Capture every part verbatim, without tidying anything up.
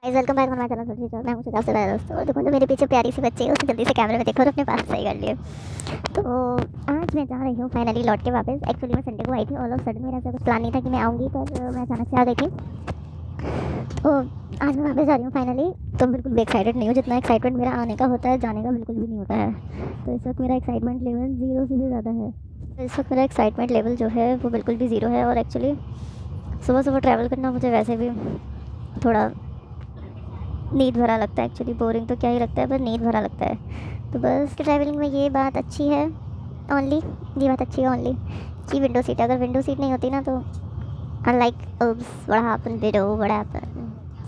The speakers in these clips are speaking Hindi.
Welcome back my channel. मैं हूं सुजाता है दोस्तों। देखो जो मेरे पीछे प्यारी सी बच्ची है उसे जल्दी से कैमरे में देखो और अपने पास सही कर लियो। तो आज मैं जा रही हूँ फाइनली लौट के वापस। एक्चुअली मैं संडे को आई थी, ऑल ऑफ सडन मेरा ऐसा कुछ प्लान नहीं था कि मैं आऊँगी, पर मैं अचानक से आ गई थी। तो आज मैं वापस जा रही हूँ फाइनली। तो बिल्कुल भी एक्साइटेड नहीं हूँ जितना एक्साइटमेंट मेरा आने का होता है, जाने का बिल्कुल भी नहीं होता है। तो इस वक्त मेरा एक्साइटमेंट लेवल ज़ीरो से भी ज़्यादा है। तो इस वक्त मेरा एक्साइटमेंट लेवल जो है वो बिल्कुल भी ज़ीरो है। और एक्चुअली सुबह सुबह ट्रैवल करना मुझे वैसे भी थोड़ा नींद भरा लगता है। एक्चुअली बोरिंग तो क्या ही लगता है, पर नींद भरा लगता है। तो बस ट्रैवलिंग में ये बात अच्छी है ओनली, ये बात अच्छी है ओनली कि विंडो सीट, अगर विंडो सीट नहीं होती ना तो unlike oops what happened window what happened.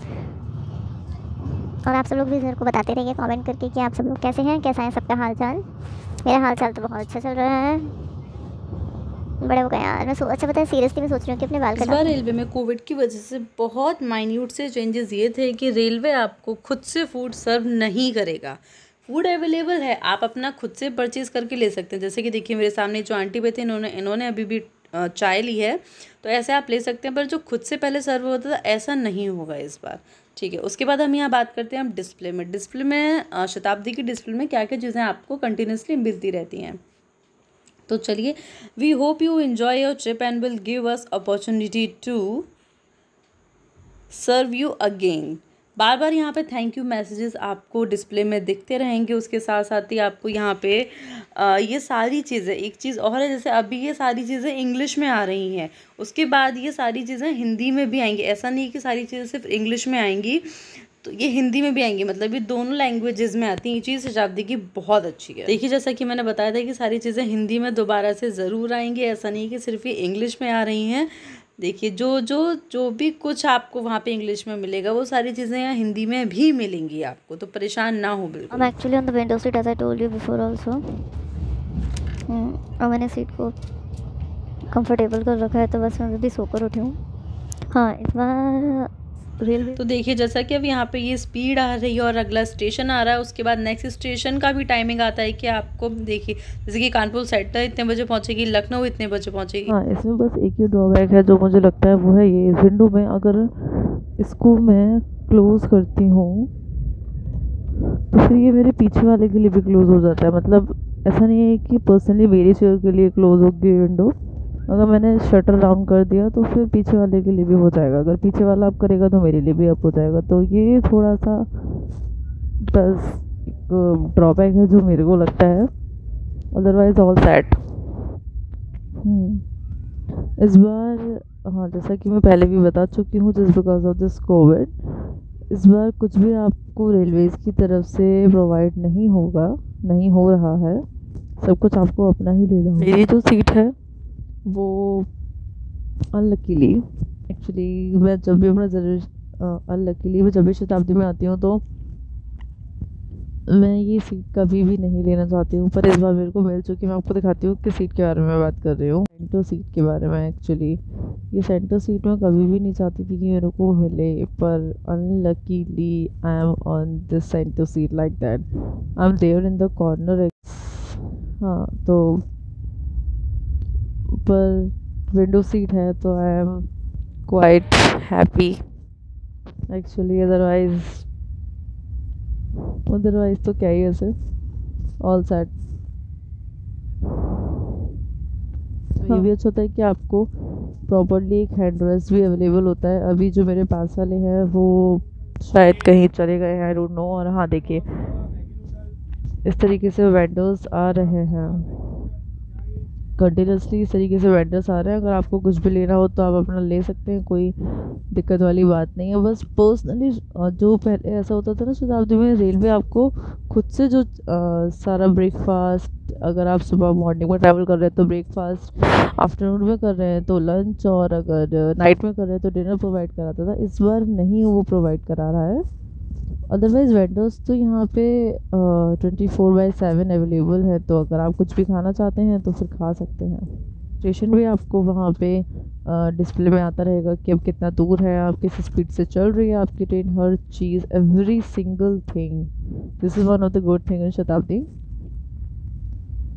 और आप सब लोग भी मेरे को बताते रहिए कमेंट करके कि आप सब लोग कैसे हैं, कैसा है सबका हाल चाल। मेरा हाल चाल तो बहुत अच्छा चल रहा है। बड़े हो गए यार। मैं सोच अच्छा पता है सीरियसली मैं सोच रही हूँ कि अपने बाल इस कटा। बार रेलवे में कोविड की वजह से बहुत माइन्यूट से चेंजेस ये थे कि रेलवे आपको खुद से फूड सर्व नहीं करेगा। फूड अवेलेबल है, आप अपना खुद से परचेज़ करके ले सकते हैं। जैसे कि देखिए मेरे सामने जो आंटी बैठे इन्होंने इन्होंने अभी भी चाय ली है, तो ऐसे आप ले सकते हैं। पर जो खुद से पहले सर्व होता था ऐसा नहीं होगा इस बार, ठीक है। उसके बाद हम यहाँ बात करते हैं हम डिस्प्ले में। डिस्प्ले में शताब्दी की डिस्प्ले में क्या क्या चीज़ें आपको कंटिन्यूसली मिलती रहती हैं। तो चलिए, we hope you enjoy your trip and will give us opportunity to serve you again. बार बार यहाँ पे थैंक यू मैसेजेस आपको डिस्प्ले में दिखते रहेंगे। उसके साथ साथ ही आपको यहाँ पे आ, ये सारी चीज़ें, एक चीज़ और है, जैसे अभी ये सारी चीज़ें इंग्लिश में आ रही हैं, उसके बाद ये सारी चीज़ें हिंदी में भी आएंगी। ऐसा नहीं कि सारी चीज़ें सिर्फ इंग्लिश में आएंगी, तो ये हिंदी में भी आएंगी, मतलब ये दोनों लैंग्वेजेस में आती हैं। ये चीज़ शताब्दी की बहुत अच्छी है। देखिए जैसा कि मैंने बताया था कि सारी चीज़ें हिंदी में दोबारा से ज़रूर आएंगी, ऐसा नहीं कि सिर्फ ये इंग्लिश में आ रही हैं। देखिए जो जो जो भी कुछ आपको वहाँ पे इंग्लिश में मिलेगा वो सारी चीज़ें यहाँ हिंदी में भी मिलेंगी आपको, तो परेशान ना हो बिल्कुल। I'm actually on the window seat as I told you before also. हम्म, और मैंने सीट को कंफर्टेबल कर रखा है, तो बस मैं भी सोकर उठी हूँ। हाँ इस बार रेलवे तो देखिए जैसा कि अब यहाँ पे ये स्पीड आ रही है और अगला स्टेशन आ रहा है, उसके बाद नेक्स्ट स्टेशन का भी टाइमिंग आता है कि आपको देखिए जैसे कि कानपुर सेक्टर इतने बजे पहुँचेगी, लखनऊ इतने बजे पहुँचेगी। हाँ, इसमें बस एक ही ड्रॉबैक है जो मुझे लगता है, वो है ये, इस विंडो में अगर इसको मैं क्लोज़ करती हूँ तो फिर ये मेरे पीछे वाले के लिए भी क्लोज़ हो जाता है। मतलब ऐसा नहीं है कि पर्सनली मेरी चेयर के लिए क्लोज़ होगी विंडो, अगर मैंने शटर डाउन कर दिया तो फिर पीछे वाले के लिए भी हो जाएगा। अगर पीछे वाला अप करेगा तो मेरे लिए भी अप हो जाएगा। तो ये थोड़ा सा बस एक ड्रॉबैक है जो मेरे को लगता है, अदरवाइज ऑल सेट। इस बार हाँ, जैसा कि मैं पहले भी बता चुकी हूँ, just because of this covid इस बार कुछ भी आपको रेलवेज़ की तरफ से प्रोवाइड नहीं होगा, नहीं हो रहा है। सब कुछ आपको अपना ही लेना होगा। मेरी जो सीट है वो अनलकीली, एक्चुअली मैं जब भी अपना जरूर अनलकीली मैं जब भी शताब्दी में आती हूँ तो मैं ये सीट कभी भी नहीं लेना चाहती हूँ, पर इस बार मेरे को मिल चुकी। मैं आपको दिखाती हूँ किस सीट के बारे में मैं बात कर रही हूँ। सेंटर सीट के बारे में। एक्चुअली ये सेंटर सीट मैं कभी भी नहीं चाहती थी कि मेरे को मिले, पर unluckily I am on this centre seat like that. I am there in the corner. हाँ, तो पर विंडो सीट है तो I am quite happy actually. Otherwise otherwise तो क्या ही ऐसे ऑल सेट। तो ये भी अच्छा होता है कि आपको प्रॉपर्ली एक हैंड रेस्ट भी अवेलेबल होता है। अभी जो मेरे पास वाले हैं वो शायद कहीं चले गए हैं, आई डोंट नो। और हाँ देखिए इस तरीके से वेंडर्स आ रहे हैं कंटिन्यूसली, इस तरीके से वेंडर्स आ रहे हैं। अगर आपको कुछ भी लेना हो तो आप अपना ले सकते हैं, कोई दिक्कत वाली बात नहीं है। बस पर्सनली जो पहले ऐसा होता था ना शताब्दी में, रेलवे आपको खुद से जो आ, सारा ब्रेकफास्ट, अगर आप सुबह मॉर्निंग में ट्रैवल कर रहे हैं तो ब्रेकफास्ट, आफ्टरनून में कर रहे हैं तो लंच, और अगर नाइट में कर रहे हैं तो डिनर प्रोवाइड कराता था। इस बार नहीं वो प्रोवाइड करा रहा है। अदरवाइज़ वेंडर्स तो यहाँ पे twenty four by seven available है, तो अगर आप कुछ भी खाना चाहते हैं तो फिर खा सकते हैं। स्टेशन भी आपको वहाँ पे डिस्प्ले में आता रहेगा कि अब कितना दूर है, आप किस स्पीड से चल रही है आपकी ट्रेन, हर चीज़, every single thing. This is one of the good thing in Shatabdi.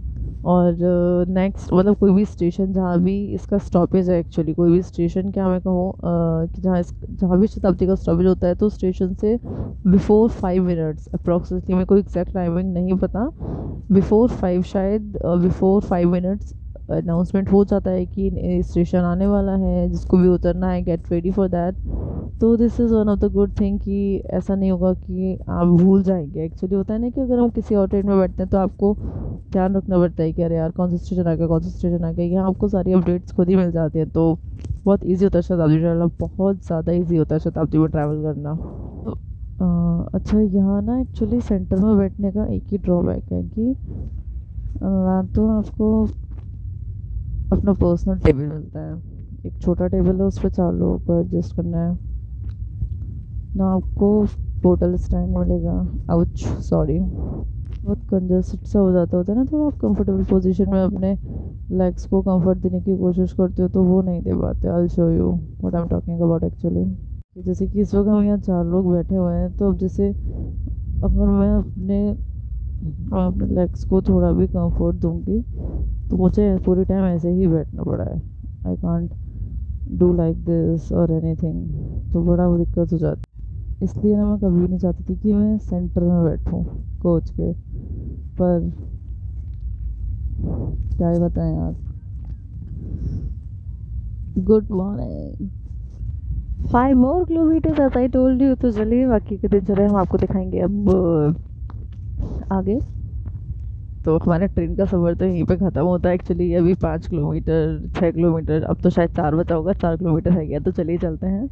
और नेक्स्ट मतलब कोई भी स्टेशन जहाँ भी इसका स्टॉपेज है, एक्चुअली कोई भी स्टेशन क्या मैं कहूँ अ, कि जहाँ इस जहाँ भी शताब्दी का स्टॉपेज होता है तो स्टेशन से बिफोर फाइव मिनट्स अप्रॉक्सीमेटली, मेरे को एग्जैक्ट टाइमिंग नहीं पता, बिफोर फाइव शायद बिफोर फाइव मिनट्स अनाउंसमेंट हो जाता है कि स्टेशन आने वाला है, जिसको भी उतरना है गेट रेडी फॉर दैट। तो this is one of the good thing कि ऐसा नहीं होगा कि आप भूल जाएंगे। एक्चुअली होता है ना कि अगर हम किसी और ट्रेन में बैठते हैं तो आपको ध्यान रखना पड़ता है कि अरे यार कौन सा स्टेशन आ गया, कौन सा स्टेशन आ गया। यहाँ आपको सारी अपडेट्स खुद ही मिल जाती हैं, तो बहुत ईजी होता है शताब्दी ट्रैवल, बहुत ज़्यादा ईजी होता है शताब्दी में ट्रैवल करना। तो, अ, अच्छा यहाँ ना एक्चुअली सेंटर में बैठने का एक ही ड्रॉबैक है कि ना तो आपको अपना पर्सनल टेबल मिलता है, एक छोटा टेबल है उस पर चार लोगों को एडजस्ट करना है, ना आपको होटल स्टैंड मिलेगा। आउच सॉरी, बहुत कंजस्टेड सा हो जाता होता है ना, थोड़ा आप कंफर्टेबल पोजीशन में अपने लेग्स को कंफर्ट देने की कोशिश करते हो तो वो नहीं दे पाते। I will show you what I am talking about actually. जैसे कि इस वक्त हम यहाँ चार लोग बैठे हुए हैं, तो अब जैसे अगर मैं अपने मैं अपने लेग्स को थोड़ा भी कंफर्ट दूंगी तो मुझे पूरी टाइम ऐसे ही बैठना पड़ा है। I can't do like this or anything, तो बड़ा वो दिक्कत हो जाती है। इसलिए ना मैं कभी नहीं चाहती थी कि मैं सेंटर में बैठूं कोच के, पर क्या ही बताएं यार। Good morning, five more kilometres as I told you. तो चलिए बाकी के दिन चले हम आपको दिखाएंगे अब आगे। तो हमारा ट्रेन का सफ़र तो यहीं पे ख़त्म होता है एक्चुअली। अभी पाँच किलोमीटर छः किलोमीटर, अब तो शायद चार बचा होगा, चार किलोमीटर है गया, तो चलिए चलते हैं।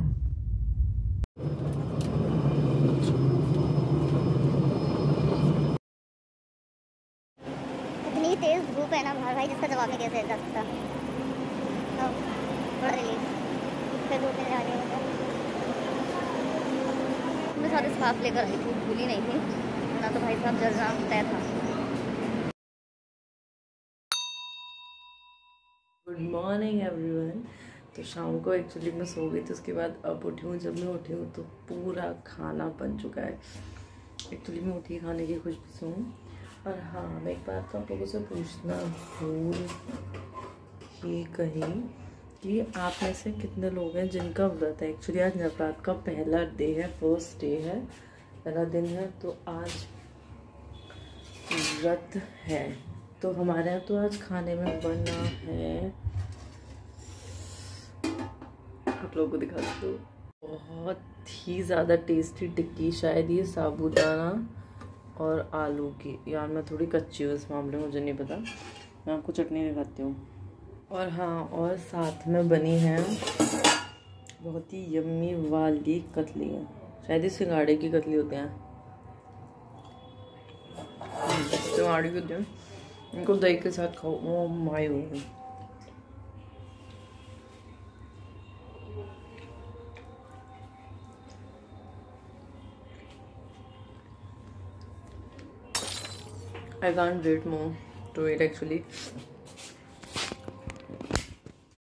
इतनी तेज धूप है ना बाहर भाई, जिसका जवाब नहीं कैसे जा सकता। अब बड़ा रिलीफ, फिर धूप में जाने होता। मैं सारे स्कार्फ लेकर आई थी, भूली नहीं थी, ना तो भाई साहब जलना तय था। Good morning everyone. तो शाम को एक्चुअली मैं सो गई थी, उसके बाद अब उठी हूँ। जब मैं उठी हूँ तो पूरा खाना बन चुका है। एक्चुअली मैं उठी खाने की खुशबू से हूँ। और हाँ, मैं एक बात तो आप लोगों से पूछना भूल ही कहीं कि आप में से कितने लोग हैं जिनका व्रत है। एक्चुअली आज नवरात्र का पहला डे है, फर्स्ट डे है, पहला दिन है। तो आज व्रत है, तो हमारे यहाँ तो आज खाने में बना है, आप लोगों को दिखा दो, बहुत ही ज़्यादा टेस्टी टिक्की। शायद ये साबूदाना और आलू की, यार मैं थोड़ी कच्ची हूँ इस मामले में, मुझे नहीं पता। मैं आपको चटनी दिखाती हूँ। और हाँ, और साथ में बनी है बहुत ही यम्मी वाली कतलियाँ, शायद ये सिंगाड़े की कतली होते हैं, सिंगाड़े की होते हैं। इनको दही के साथ खाओ, oh my god. I can't wait more to eat actually.